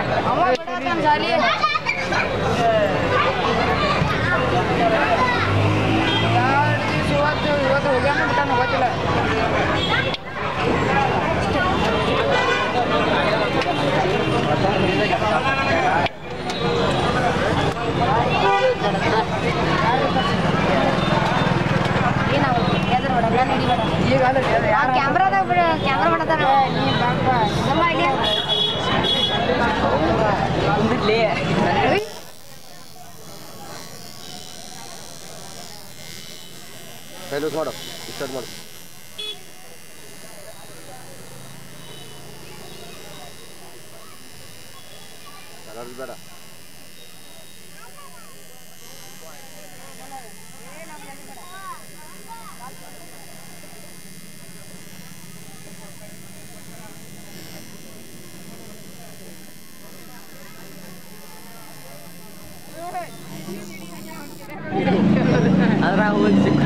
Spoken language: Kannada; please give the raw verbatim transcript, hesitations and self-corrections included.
ಅವ ಬಿಡಾಕನ್ ಜಾಲಿ ಇವತ್ತು ಇವತ್ತು ಹೋಗ್ಯಾನ ಬಿಟ್ಟಾನ ಗೊತ್ತಿಲ್ಲ ಕ್ಯಾಮ್ರಾದಾಗ ಕ್ಯಾಮ್ರಾ ಮಾಡತಾರ ಹೇಳು ಮಾಡು ಸ್ಟಾರ್ಟ್ ಮಾಡು ಕಲರ್ ಬೇಡ ಅದ್ರಾಗ ಹೋಗಿ